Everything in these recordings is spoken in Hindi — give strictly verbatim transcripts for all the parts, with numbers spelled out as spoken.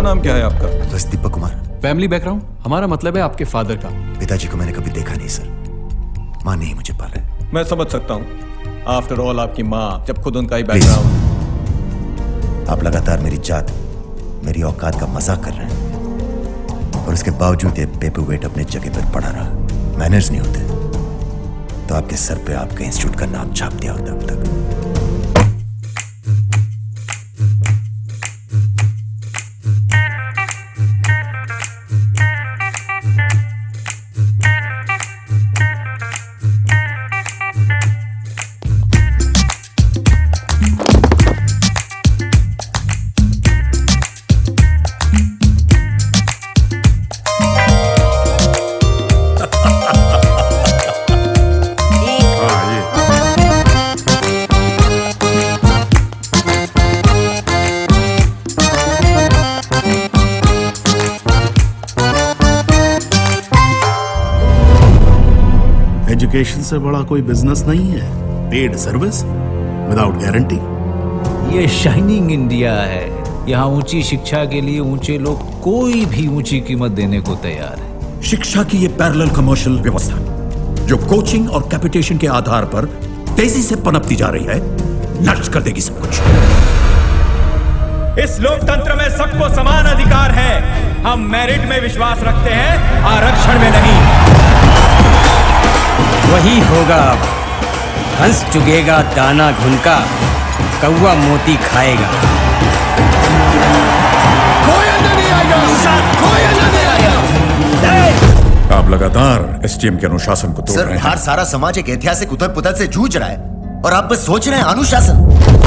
नाम क्या है आपका? बस दीपक कुमार। Family background? हमारा मतलब है आपके फादर का। पिताजी को मैंने कभी देखा नहीं सर, माँ ने ही मुझे पाला है। मैं समझ सकता हूँ, आफ्टर ऑल आपकी माँ, जब खुद उनका ही बैकग्राउंड। आप लगातार मेरी जात, मेरी औकात का मजाक कर रहे हैं और उसके बावजूद ये पेपर वेट अपने जगह पर पड़ा रहा। मैनर्स नहीं होते तो आपके सर पे आपके इंस्टीट्यूट का नाम छाप दिया होता अब तक। एजुकेशन से बड़ा कोई बिजनेस नहीं है। Paid service without guarantee. ये शाइनिंग इंडिया है। यहाँ ऊंची शिक्षा के लिए ऊंचे लोग कोई भी ऊंची कीमत देने को तैयार है। शिक्षा की ये पैरेलल कमर्शियल व्यवस्था जो कोचिंग और कैपिटेशन के आधार पर तेजी से पनपती जा रही है, नष्ट कर देगी सब कुछ। इस लोकतंत्र में सबको समान अधिकार है। हम मेरिट में विश्वास रखते हैं, आरक्षण में नहीं। वही होगा अब। हंस चुगेगा दाना घुनका, कौवा मोती खाएगा। कोई अंदर नहीं आएगा, कोई अंदर नहीं आएगा। आप लगातार एसटीएम के अनुशासन को तोड़ रहे हैं। हर सारा समाज एक ऐतिहासिक उथल पुथल से जूझ रहा है और आप बस सोच रहे हैं अनुशासन।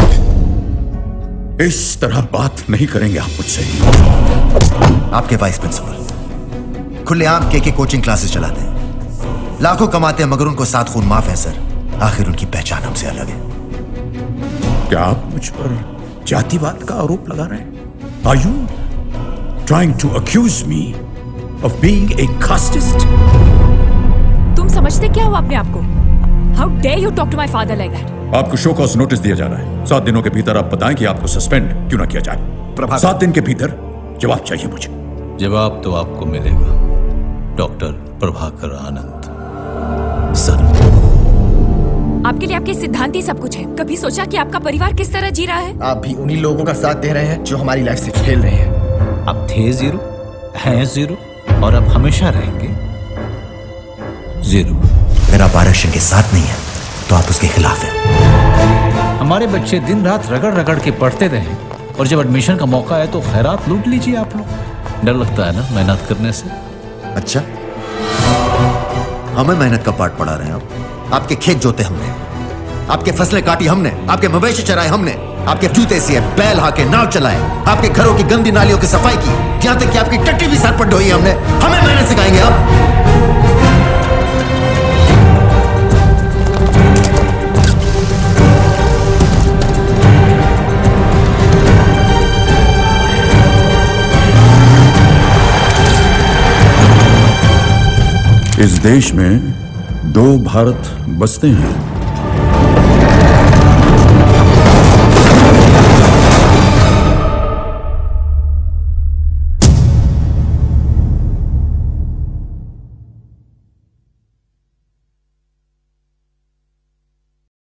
इस तरह बात नहीं करेंगे आप मुझसे। आपके वाइस प्रिंसिपल खुलेआम के के कोचिंग क्लासेस चलाते हैं, लाखों कमाते हैं, मगर उनको सात खून माफ है सर। आखिर उनकी पहचान हमसे अलग है। क्या आप मुझ पर जातिवाद का आरोप लगा रहे हैं? Are you trying to accuse me of being a casteist? तुम समझते क्या हो अपने आप को? How dare you talk to my father like that? आपको शो कॉज नोटिस दिया जा रहा है। सात दिनों के भीतर आप बताएं कि आपको सस्पेंड क्यों ना किया जाए। सात दिन के भीतर जवाब चाहिए मुझे। जवाब तो आपको मिलेगा, डॉक्टर प्रभाकर आनंद। सर, आपके लिए आपके सिद्धांत ही सब कुछ है। कभी सोचा कि आपका परिवार किस तरह जी रहा है? आप भी उन्हीं लोगों का साथ दे रहे हैं जो हमारी लाइफ से खेल रहे हैं। आप थे जीरो, हैं जीरो और अब हमेशा रहेंगे जीरो। अगर आप आरक्षण के साथ नहीं है तो आप उसके खिलाफ हैं। हमारे बच्चे दिन रात रगड़ रगड़ के पढ़ते रहे और जब एडमिशन का मौका है तो खैरात लूट लीजिए आप लोग। डर लगता है ना मेहनत करने से? अच्छा, हमें मेहनत का पाठ पढ़ा रहे हैं आप। आपके खेत जोते हमने, आपके फसलें काटी हमने, आपके मवेशी चराए हमने, आपके जूते सिए, बैल हाके, नाव चलाए, आपके घरों की गंदी नालियों की सफाई की, यहां तक कि आपकी टट्टी भी साथ पर ढोई हमने। हमें मेहनत सिखाएंगे आप? इस देश में दो भारत बसते हैं।